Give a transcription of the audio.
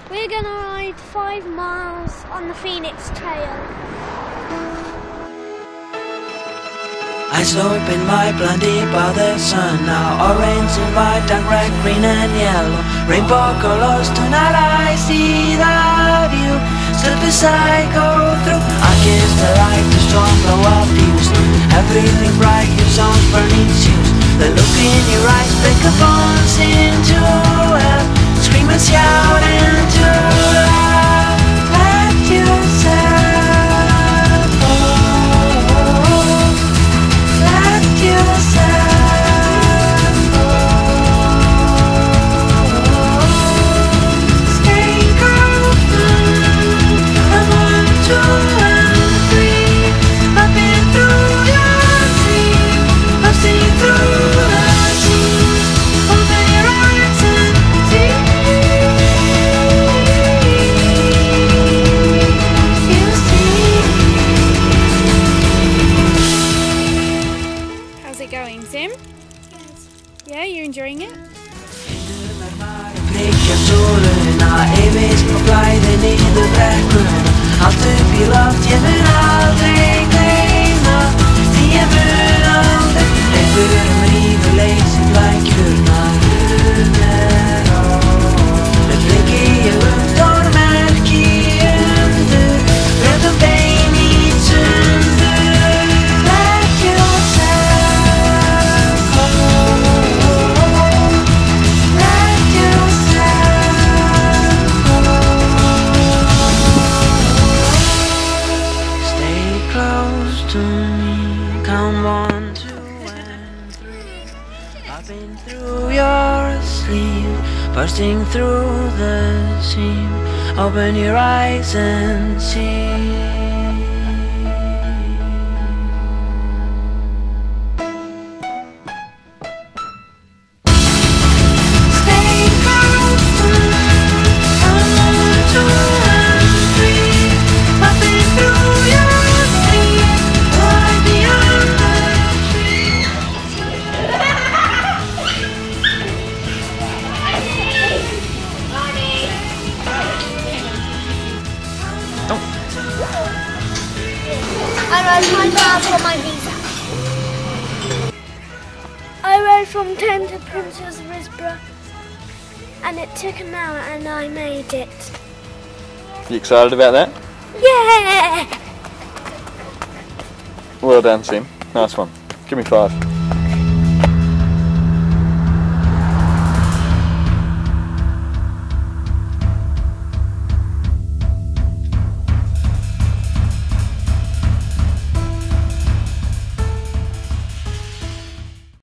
We're going to ride 5 miles on the Phoenix Trail. Eyes open wide, blinded by the sun. Now orange and white and red, green and yellow, rainbow colors. Tonight I see the view. Step aside, go through. I kiss the light, the storm blow up views. Everything bright, your songs burning shoes. The look in your eyes, break a bones into hell. Scream and shout into love. Let yourself go. Let yourself go. Stay calm. I'm 1, 2, and 3. I've been through your dream. I've seen through the scenes. Open your eyes and see. You see. How's it going, Tim? Yeah, you enjoying it? Blickar solen, evigt på gliden i det bräckren. Allt upp i loft, ge men aldrig glömma. Vi är bönande, lever med liv och läggs like hurnar. Ett blick i ögon, märk i under. Rädd och bein i sönder. Let yourself go. Let yourself go. Stay close to me. Count 1, 2, and 3. I've been through your sleep, bursting through the seam. Open your eyes and see. Stay close to me. Count 1, 2, and 3. I've been through your sleep, right beyond the tree. I rode 5 miles on my visa. I rode from Thames to Princess Risborough, and it took an hour and I made it. You excited about that? Yeah! Well done, Tim. Nice one. Give me 5.